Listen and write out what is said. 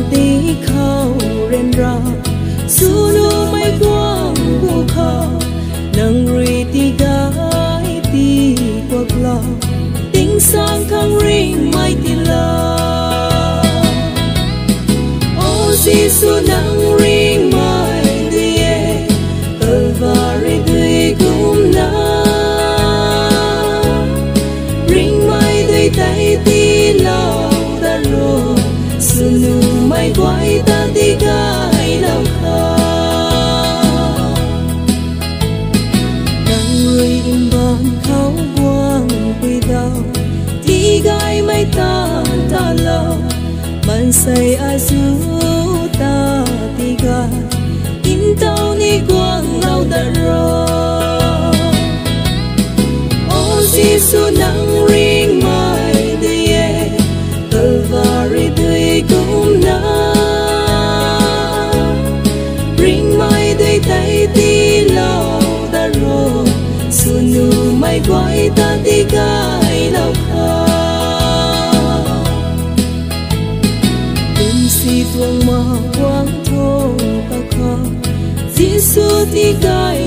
tí khao ren ra su nu mai quang bu kha nang ri ti gai ti quak la ting sang khang ring mai ti la o si su nang ring mai ti e kalvari dui kum na ring mai dui tai ti lao ta ro su nu mai quay ta ti gai lao kha nang ri im ban khao quang quy đau ti gai mai ta ta lao man say a su ta ti gai in tao ni quang lao ta ro o si su nang ring mai ti e kalvari dui kum na ring mai dui tai ti lao ta ro su nu mai quay ta ti gai lao kha tum si tuang ma quang thong ka kha si su ti gai